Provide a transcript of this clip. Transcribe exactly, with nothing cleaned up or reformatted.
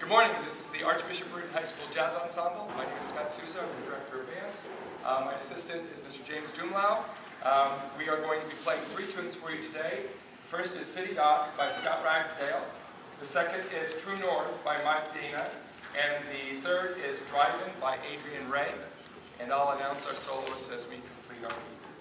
Good morning, this is the Archbishop Riordan High School Jazz Ensemble. My name is Scott Souza, I'm the Director of Bands. Uh, my assistant is Mister James Dumlau. Um, we are going to be playing three tunes for you today. The first is City Dock by Scott Ragsdale. The second is True North by Mike Dana. And the third is Drive-In by Adrian Ray. And I'll announce our soloists as we complete our piece.